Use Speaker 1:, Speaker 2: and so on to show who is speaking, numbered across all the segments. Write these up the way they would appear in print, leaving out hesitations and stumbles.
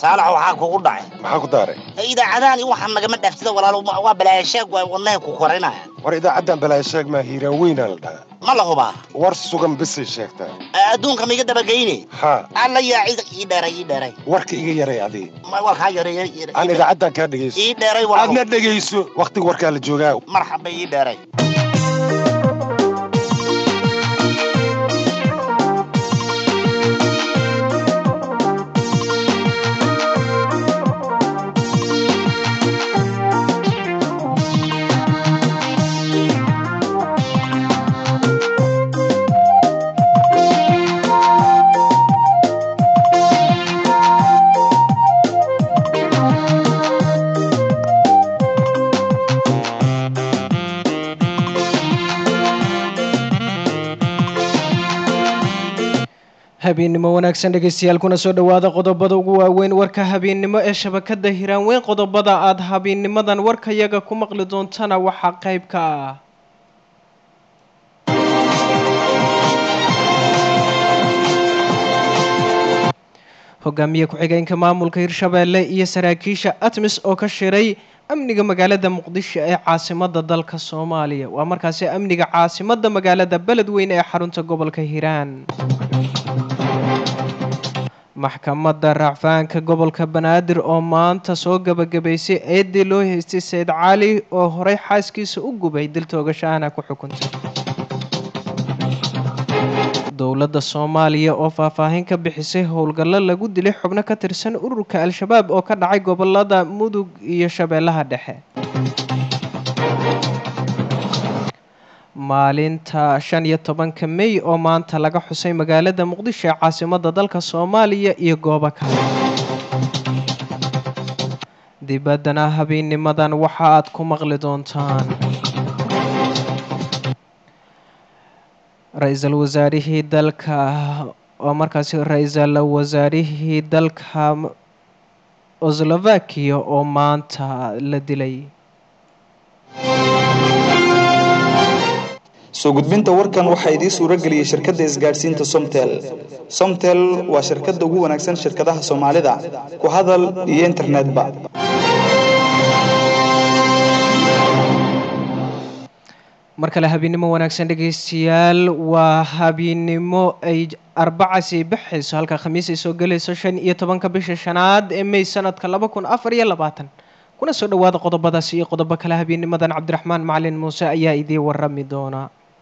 Speaker 1: saalax waxaa kugu dhacay
Speaker 2: maxaa ku daaray
Speaker 1: idaacadaani waxaan nagama dhaftida walaalo waa balaashaag waa wadnaha ku korinaya
Speaker 2: war idaacadan balaashaag ma hiiraan weynaa la dhahaa
Speaker 1: ma la hubaa
Speaker 2: war sugan bisay sheegtaa
Speaker 1: adduunka miga dabageyne
Speaker 2: ha
Speaker 1: alla yaa cid ii dheeray
Speaker 2: warka iga yaray adii
Speaker 1: warkaa yaray
Speaker 2: aan idaacadan kaa dhegayso
Speaker 1: ii dheeray walaalo
Speaker 2: aadna dhegayso waqtiga warkaa la joogaa
Speaker 1: marxaba ii dheeray
Speaker 3: habeennimo wanaagsan dhegaystayaal kuna soo dhawaada qodobada ugu waaweyn warka habeennimo ee shabakada Hiiraan Weyn qodobada aad habeennimadan warkayaga ku maqli doontana waxa qayb ka ah hogaamiye ku-xigeenka maamulka Hirshabeelle iyo saraakiisha ATMIS oo ka shiray amniga magaalada Muqdisho ee caasimadda dalka Soomaaliya waa markaasi amniga caasimadda magaalada Beledweyne ee xarunta gobolka Hiiraan maxkamadda racfaanka gobolka Banaadir oo maanta soo gabagabaysay eedii loo haystay Said Cali oo horey xaaskiisa u gubay dil toogashaana ku xukuntay dowladda Soomaaliya oo faahfaahin ka bixisay howlgallo lagu dilay xubno ka tirsan ururka Al-Shabaab oo ka dhacay gobolada Mudug iyo Shabeellaha Dhexe maalinta 15 May oo maanta laga xusay magaalada Muqdisho ee caasimadda dalka Soomaaliya iyo goobo kale dibadana habeennimadan waxa aad ku maqli doontaan ra'iisul wasaarihii dalka oo markaasi ra'iisul wasaarihii dalka Slovakia oo maanta la dilay
Speaker 4: soo gudbinta warkan waxa idin suura galiyay shirkadda isgaarsiinta Somtel waa shirkadda ugu wanaagsan shirkadaha Soomaalida ku hadal iyo internetba
Speaker 3: markale habeennimo wanaagsan dhageystayaal waa habeennimo ay arbacasi bixayso halka khamiis ay soo galayso 15 bisha shanaad ee May sanadka 2024 kuna soo dhawaada qodobadaas iyo qodobo kale habeennimadan Cabdiraxmaan Macalin Muuse ayaa idin warami doona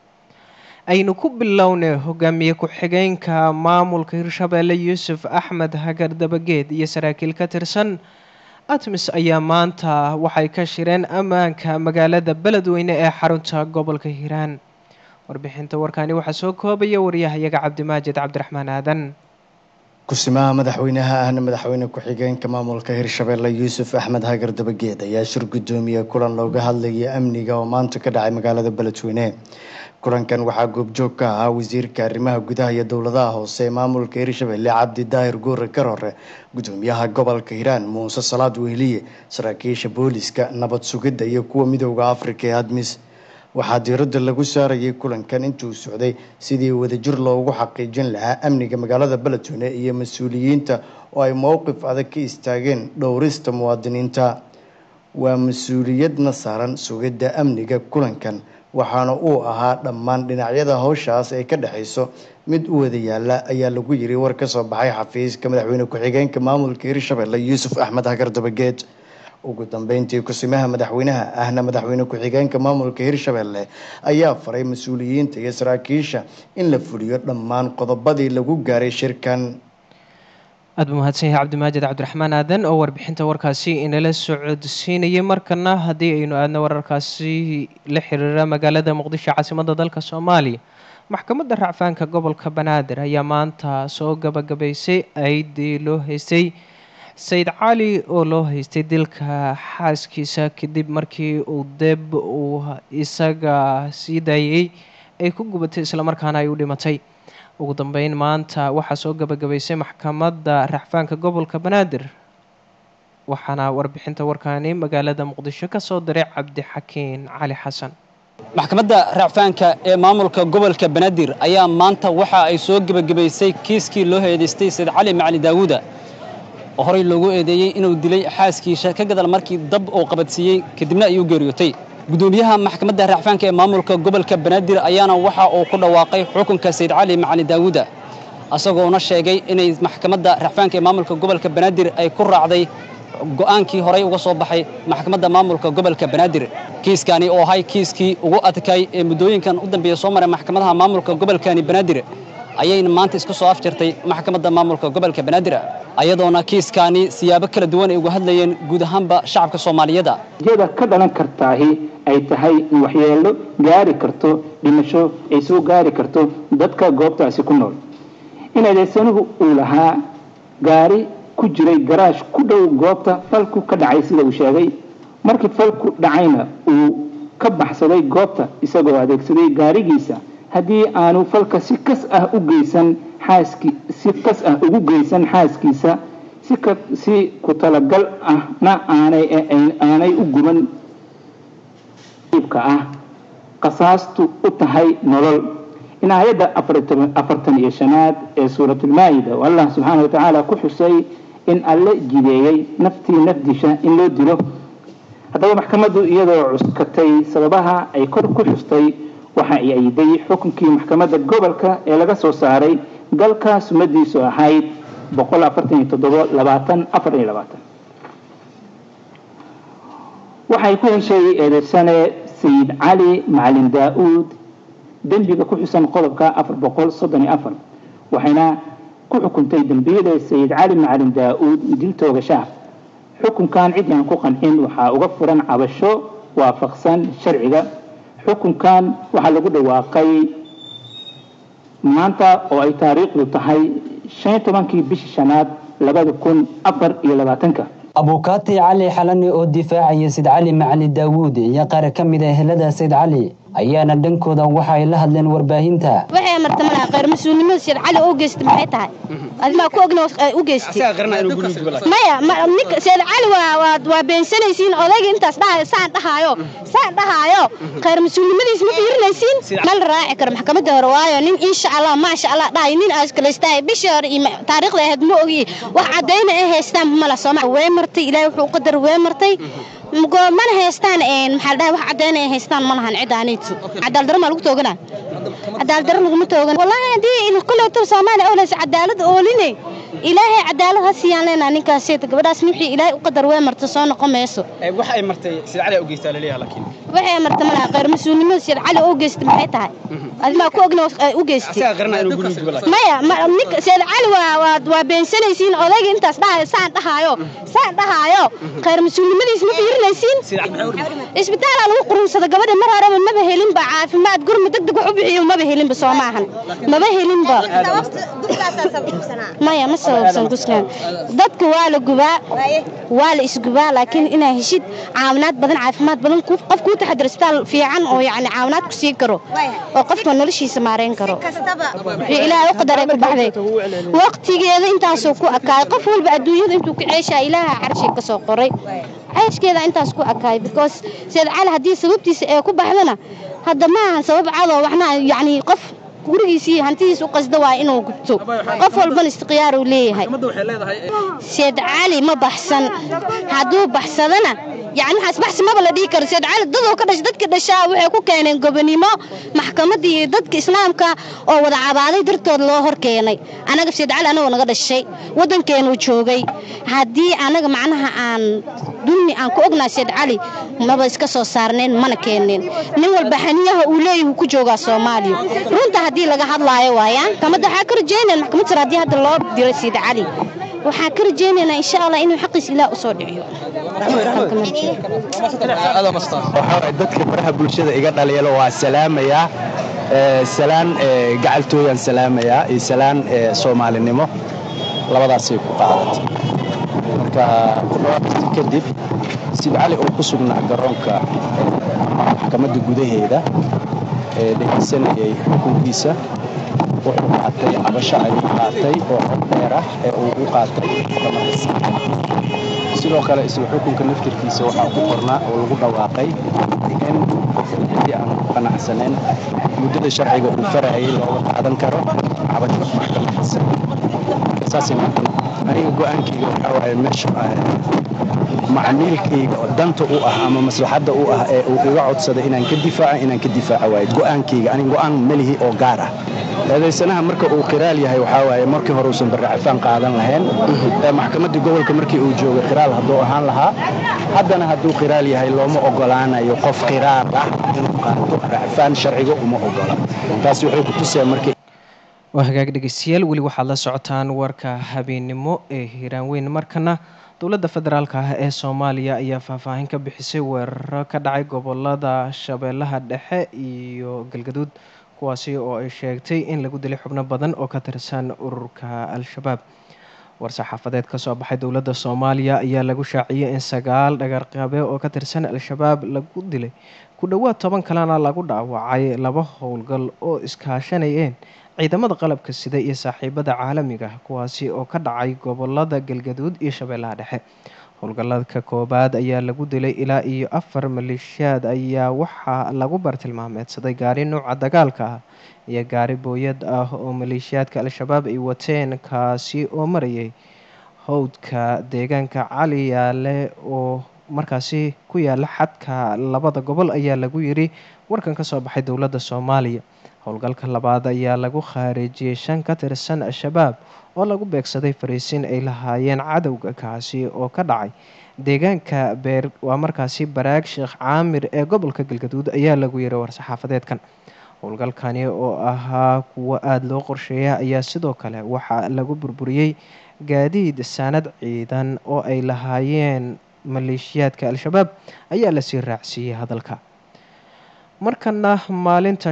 Speaker 3: aynu ku bilownay hogaamiye ku-xigeenka maamulka Hirshabeelle Yuusuf Axmed Hagar Dabageed iyo saraakiil ka tirsan ATMIS ayaa maanta waxay ka shireen ammaanka magaalada Beledweyne ee xarunta gobolka Hiiraan warbixinta warkaani waxa soo koobaya wariyahayaga Cabdimaajid Cabdiraxmaan Aadan
Speaker 5: kusimaha madaxweynaha ahna madaxweyne ku-xigeenka maamulka Hirshabeelle Yuusuf Axmed Hagar Dabageed ayaa shir gudoomiye kulan looga hadlayay amniga oo maanta ka dhacay magaalada Beledweyne kulankan waxaa goobjoog ka ahaa wasiirka arrimaha gudaha iyo dowladaha hoose ee maamulka Hirshabeelle Cabdi Daahir Goore Karore gudoomiyaha gobolka Hiiraan Muuse Salaad Wehliye saraakiisha booliska nabad sugidda iyo kuwa midowga Afrika ee ATMIS waxaa diiradda lagu saarayay kulankan intuu socday sidii wadajir loogu xaqiijin lahaa amniga magaalada Beledweyne iyo mas'uuliyiinta oo ay mowqif adag ka istaageen dhowrista muwaadiniinta waa mas'uuliyadna saaran sugidda amniga kulankan waxaana uu ahaa dhammaan dhinacyada hawshaas ay ka dhaxayso mid u wada yaala ayaa lagu yiri war ka soo baxay xafiiska madaxweyne ku-xigeenka maamulka Hirshabeelle Yuusuf Axmed Hagar Dabageed ugu dambeyntii kusimaha madaxweynaha ahna madaxweyne ku-xigeenka maamulka Hirshabeelle ayaa faray mas'uuliyiinta iyo saraakiisha in la fuliyo dhammaan qodobadii lagu gaaray shirkan
Speaker 3: aad mahadsan Cabdimaajid Cabdiraxmaan Aadan oo warbixinta warkaasi inala socodsiinayay markana hadii aynu aadna wararkaasi la xiriira magaalada Muqdisho caasimadda dalka Soomaaliya maxkamadda racfaanka gobolka Banaadir ayaa maanta soo gabagabaysay eedii loo haystay Said Cali oo loo haystay dilka xaaskiisa kadib markii uu deb uu isaga sii daayay ay ku gubatay isla markaana ay u dhimatay ugu dambeyn maanta waxaa soo gabagabaysay maxkamadda racfaanka gobolka Banaadir waxaana warbixinta warkaani magaalada Muqdisho ka soo diray Cabdi Xakiin Cali Xasan
Speaker 6: maxkamadda racfaanka ee maamulka gobolka Banaadir ayaa maanta waxa ay soo gabagabaysay kiiskii loo haystay Said Cali Macali Daawuda oo horey loogu eedeeyay inuu dilay xaaskiisa ka gadal markii dab uu qabadsiiyay kadibna ay u geeriyootay gudoomiyaha maxkamadda racfaanka ee maamulka gobolka Banaadir ayaana waxa uu ku dhawaaqay xukunka Sayid Cali Macalin Daawud asagoona sheegay inay maxkamadda racfaanka ee maamulka gobolka Banaadir ay ku raacday go'aankii horey uga soo baxay maxkamadda maamulka gobolka Banaadir kiiskani oo ahay kiiskii ugu adkay ee muddooyinkan u dambeeyay soo maray maxkamadaha maamulka gobolkani Banaadir ayayna maanta isku soo afjartay maxkamadda maamulka gobolka Banaadir ayadoona kiiskani siyaabo kala duwan ay uga hadlayeen guud ahaanba shacabka Soomaaliyeed
Speaker 7: jeeda ka dhalan kartaahi ay tahay in waxyeelo gaari karto dhimasho ay soo gaari karto dadka goobtaasi ku nool in adeegsanuhu uu lahaa gaari ku jiray garaash ku dhow goobta falku ka dhacay sida uu sheegay markii falku dhacayna uu ka baxsaday goobta isagoo adeegsaday gaarigiisa haddii aanu falka si kas ah u geysan xaaskiisa si ku talagal ahna aanay u guban ah qasaastu u tahay nolol in aayadda 45 ee suuratul maa'ida oo Allah subhanahu wa ta'ala ku xusay in alle jideeyay naftii nafdisha in loo dilo haddaba maxkamaddu iyadoo cuskatay sababaha ay kor ku xustay waxa ay ayday xukunkii maxkamadda gobolka ee laga soo saaray galka sumadiisu ahayd 147-2024 waxay ku heshay eedeysane Sayid Cali Macalin Daawud dembiga ku xusan qodobka 434 waxayna ku xukuntay dambiyada Sayid Cali Macalin Daawud dil toogasho xukunkan cid aan ku qancin waxa uga furan cabasho waafaqsan sharciga xukunkan waxa lagu dhawaaqay maanta oo ay taariikhdu tahay 15 bishii shanaad 2024
Speaker 6: abukaati Cali Xalani oo difaacaya Sayid Cali Macalin Daawud iyo qaar ka mid ah ehelada Sayid Cali ayaana dhankooda waxa ay la hadleen warbaahinta
Speaker 8: waxay martamana qeyr mas'uulnimada Sayid Cali oo geystay maxay tahay adma ku ogna u geystay maya ninka Sayid Cali waa beensanaysiin odayga intaas saan dhahayo qeyr mas'uulnimadiisa ma fiirinaysiin mal raaci kar maxkamadda hore waayo nin insha Allah ma sha Allah dhaay nin askaleystay bishar taariikhda ahayd ma ogi wax cadeyn ah haystaan ma la soo way martay ilaahay wuxuu qadar way martay mana haystaan maxaa dhahay wax cadeyn ah haystaan ma lahan cid aanaytu cadaalad darro ma lagu toogana cadaalad darro lagu toogana wallahi hadii in kullu Soomaali oo lees cadaalad oo linay ilaahay cadaalad ha siiyaan leena ninkaas seeta gabadhaas wixii ilaahay u qadar way martay soo noqomayso
Speaker 6: wax ay martay Sayid Cali oo geystay leeyahay laakiin
Speaker 8: waxay martay mana qeyr mas'uulnimada Sayid Cali oo geystay maxay tahay adma ku ogna u geystay maya ninka Sayid Cali waa beensanaysiin odayga intaas saan dhahayo qeyr mas'uulnimadiisa ma fiirinaysiin isbitaal lagu qurunsada gabadha mar hore ma helin ba caafimaad gurma degdeg wax u bixiyo ma helin ba Soomaalihan ma helin ba maya ma sababsan guskan dadka waa la gubaa waa la isgubaa laakiin inaa heshid caawinaad badan caafimaad badan qof ku taxadar isbitaal fiican oo yaani caawinaad ku sii karo oo qofka noloshiisa maareyn karo ilaahay u qadaray ku baxday waqtigeeda intaas ku akaay qof walba adduunyada intuu ku ceeshaa ilaahay carshiga ka soo qoray ceeshkeeda intaas ku akaay because Sayid Cali hadii sababtiisa ay ku baxdana hadda ma aha sabab cad oo waxna yaani qof gurigiisii hantidiisa u qasda waa inuu gubto qof walba istiqyaar uu leeyahay Sayid Cali ma baxsan haduu baxsadana يعني حسبح ما بلا ديكر سيد علي ضدو كدش ددك دشا waxay ku keeneen gobonimo maxkamadii dadka islaamka oo wada cabaaday dartood loo hor keenay anaga Sayid Cali anaga naga dhashay wadankeenu joogay hadii anaga macnaha aan dunni aan ku ognaa Sayid Cali maba iska soo saarneen mana keeneen nin walba xaniyaha uu leeyahay ku jooga Soomaaliya runta hadii laga hadlaayo waayaan kamada waxa ka rajeynaa maxkamadda hadii hada loo diro Sayid Cali waxa ka rajeynaa insha Allah inuu xaqiis ilaa u soo dhiciyo
Speaker 9: dadka faraha bulshada iga dhalinyaro waa salaamaya salaan gacaltooyan salaamaya iyo salaan Soomaalinimo labadaas ay ku qaadatay marka kadib Sayid Cali oo ku sugnaa garoonka maxkamadda gudaheeda dhageysanayay xukunkiisa wuxuu qaatay cabasho ay qaatay oo dheer ah uu u qaatay sidoo kale isla xukunka naftirkiisa waxa ku qornaa oo lagu dhawaaqay in qofkii aan qanacsaneyn muddada sharciga uu farayay loo qaadan karo cabasho maxkamadda saasi aniga go-aankayga waxaa waaye meesha macmiilkayga oo danta u ah ama maslaxadda u ah ee uu iga codsada inaan ka difaaca waaye go-aankayga aniga go-aan melihi oo gaar ah eedaysanaha marka uu qiraal yahay waxaa waaye markii hore uusan barracafaan qaadan lahayn maxkamaddii gobolka markii uu joogay qiraal hadduu ahaan lahaa haddana hadduu qiraal yahay looma ogolaanayo qof qiraal ah inuu qaato barracafaan sharciga uma ogola taasi waxay ku tusaya markii
Speaker 3: waa hagaag dhegeystayaal weli waxaad la socotaan warka habeennimo ee hiiraan weyn markana dowladda federaalka ah ee soomaaliya ayaa faahfaahin ka bixisay weeraro ka dhacay gobolada shabeellaha dhexe iyo galgaduud kuwaasi oo ay sheegtay in lagu dilay xubno badan oo ka tirsan ururka al-shabaab war-saxaafadeed ka soo baxay dowladda soomaaliya ayaa lagu shaaciyey in 9 dhagarqabe oo ka tirsan al-shabaab lagu dilay ku dhowaad 10 kalena lagu dhaawacay 2 howlgal oo iskaashanayeen ciidamada qalabka sida iyo saaxiibada caalamiga kuwaasi oo ka dhacay gobolada galgaduud iyo shabeellaha dhexe howlgalladka koobaad ayaa lagu dilay ilaa iyo 4 maleeshiyaad ayaa waxaa lagu bartilmaameedsaday gaari nuuca dagaalka ah iyo gaari booyad ah oo maleeshiyaadka al-shabaab ay wateen kaasi oo marayay howdka deegaanka cali yaale oo markaasi ku yaala xadka labada gobol ayaa lagu yiri warkan ka soo baxay dowladda soomaaliya howlgalka labaad ayaa lagu khaarijiyey 5 ka tirsan al-shabaab oo lagu beegsaday fariisiin ay lahaayeen cadowga kaasi oo ka dhacay deegaanka beer waa markaasi baraag sheekh caamir ee gobolka galgaduud ayaa lagu yiri war-saxaafadeedkan howlgalkani oo ahaa kuwo aada loo qorsheeya ayaa sidoo kale waxaa lagu burburiyey gaadiid saanad ciidan oo ay lahaayeen maleeshiyaadka al-shabaab ayaa lasii raacsiiyey hadalka markana maalinta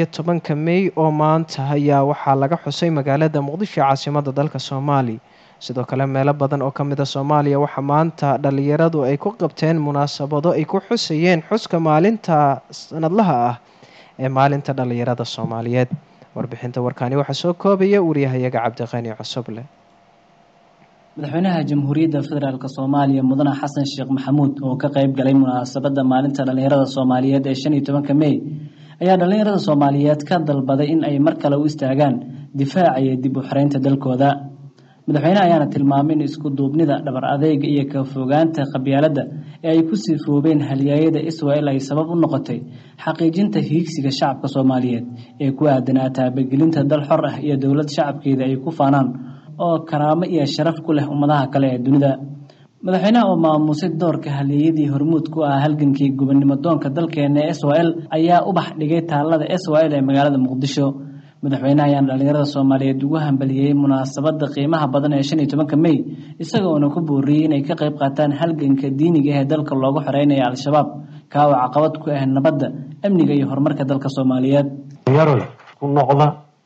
Speaker 3: 15 May oo maanta ayaa waxaa laga xusay magaalada Muqdisho caasimadda dalka Soomaaliya sidoo kale meelo badan oo ka mid ah Soomaaliya waxa maanta dhalinyaradu ay ku qabteen munaasabado ay ku xusayeen xuska maalinta sanadlaha ah ee maalinta dhalinyarada Soomaaliyeed warbixinta warkaani waxa soo koobaya wariyahayaga Cabdiqani Cusuble
Speaker 10: madaxweynaha jamhuuriyadda federaalka Soomaaliya mudane xasan sheekh maxamuud oo ka qayb galay munaasabadda maalinta dhalinyarada Soomaaliyeed ee 15 May ayaa dhalinyarada Soomaaliyeed ka dalbaday in ay mar kale u istaagaan difaaca iyo dib u xiraynta dalkooda madaxweynaha ayaana tilmaamay in isku duubnida dhabar adeega iyo ka fogaanta qabyaaladda ee ay ku sifoobeen halyeeyada Israel ay sabab u noqotay xaqiijinta hiigsiga shacabka Soomaaliyeed ee ku aadanaa taabagelinta dal xor ah iyo dowlad shacabkeeda ay ku faanaan oo karaamo iyo sharaf ku leh ummadaha kale ee dunida madaxweynaha oo maamusay doorka halyeeyadii hormuud ku ah halgankii gobonimo doonka dalkeena ee Israel ayaa u bax dhigay taalada Israel ee magaalada Muqdisho madaxweynaha ayaa dhalinyarada Soomaaliyeed ugu hambaliyay munaasabadda qiimaha badan ee 15 May isagoo ku booriyay inay ka qayb qaataan halganka diiniga ee dalka loogu xoreynayo al-shabaab ka oo caqabad ku ah nabadda amniga iyo horumarka dalka Soomaaliyeed
Speaker 11: yaroy ku noqda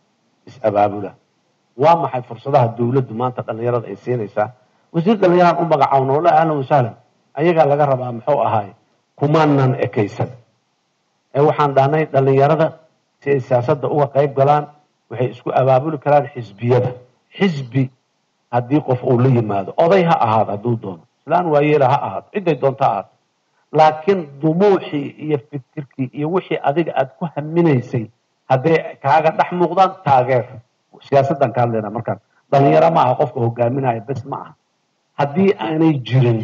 Speaker 11: is abaabula waa maxay fursadaha dawladdu maanta dhalinyarada ay siinaysaa wasiir dhalinyarada u magacaawno la ahlan wasahlan ayaga laga rabaa muxuu ahaay kumaanan ekaysan ee waxaan dhahnay dhalinyarada si ay siyaasadda uga qayb galaan waxay isku abaabuli karaan xisbiyada xisbi haddii qof uu la yimaado oday ha ahaado hadduu doono islaan waayeela ha ahaado ciday doonto ha ahaato laakiin dumuuxii iyo fikirkii iyo wixii adiga aad ku haminaysay hadday kaaga dhex muuqdaan taageer siyaasaddan ka hadlayna markaan dhalinyaro ma aha qofka hogaaminaya bes ma aha haddii aanay jirin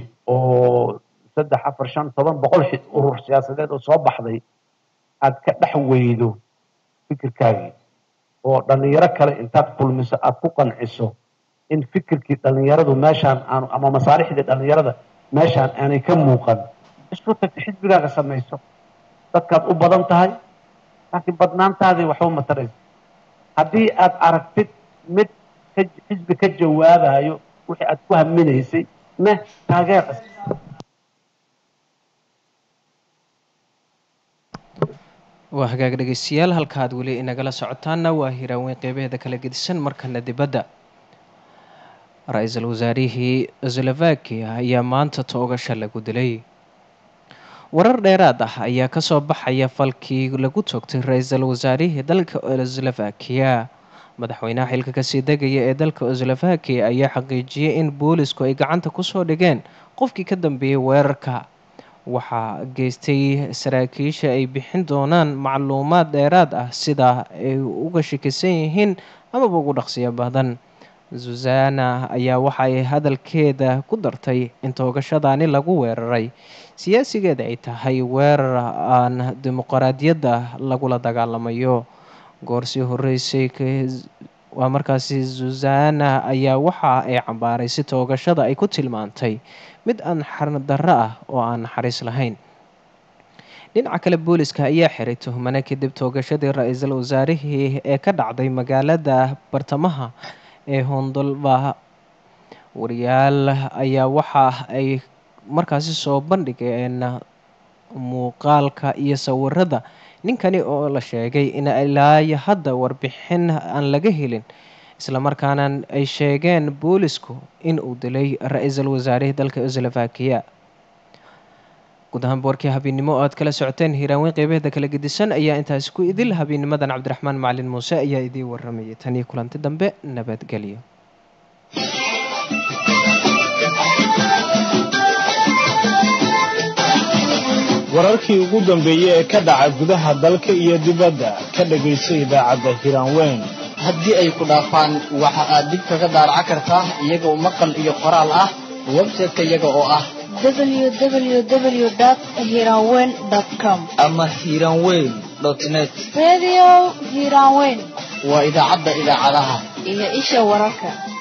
Speaker 11: oo 3 4 5 10 100 urur siyaasadeed oo soo baxday aad ka dhex weydo fikirkaagii oo dhalinyaro kale intaad kulmiso aad ku qanciso in fikirkii dhalinyaradu meeshaan aanu ama masaalixdii dhalinyarada meeshaan aanay ka muuqan isku tagta xisbigaaga samayso dadkaad u badan tahay laakiin badnaantaadii waxba mataraysa haddii aad aragtid mid xisbi ka jawaabayo wixii aad ku haminaysay ne taageer
Speaker 3: waa hagaag dhegeystayaal halka aad weli inagala socotaana waa hiraaweyn qeybaheeda kala gedisan markana dibadda ra-iisul wasaarihii Slovakia ayaa maanta toogasho lagu dilay warar dheeraad ah ayaa kasoo baxaya falkii lagu toogtay ra-iisul wasaarihii dalka Slovakia madaxweynaha xilka kasii degaya ee dalka Slovakia ayaa xaqiijiyay in boolisku ay gacanta kusoo dhigeen qofkii ka dambeeyay weerarka waxaa geystay saraakiisha ay bixin doonaan macluumaad dheeraad ah sida ay uga shakisan yihiin amaba ugu dhaqsiyo badan Susana ayaa waxay hadalkeeda ku dartay in toogashadaani lagu weeraray siyaasigeeda ay tahay weerar aan dimuqraadiyadda lagula dagaalamayo. Goorsii horeysay waa markaasi Susana ayaa waxa ay cambaaray si toogashada ay ku tilmaantay mid aan xarndarro ah oo aan naxariis lahayn. dhinaca kale booliska ayaa xiray tuhmane kadib toogashadii ra-iisul wasaarihii ee ka dhacday magaalada bartamaha ee Hondolba. wariyaal ayaa waxa ay markaasi soo bandhigeen muuqaalka iyo sawirada ninkani oo la sheegay in ilaa hadda warbixin aan laga helin, isla markaana ay sheegeen boolisku in uu dilay ra-iisul wasaarihii dalka Slovakia. guud ahaan boorkii habeennimo oo aad kala socoteen hiiraaweyn qeybaheeda kala gedisan ayaa intaasi ku idil. habeennimadan Cabdiraxmaan Macalin Muuse ayaa idiin waramayay. tan iyo kulanti dambe, nabadgelyo.
Speaker 12: wararkii ugu dambeeyay ee ka dhaca gudaha dalka iyo dibadda ka dhagayso idaacadda Hiiraaweyn.
Speaker 13: haddii ay ku dhaafaan waxa aad dib kaga daaraca kartaa iyagoo maqal iyo qoraal ah website-ka iyaga oo ah
Speaker 14: www.hiranweyn.com
Speaker 13: ama hiranweyn.net.
Speaker 14: Radio Hiranweyn
Speaker 13: waa idaacadda idaacadaha
Speaker 14: iyo isha wararka.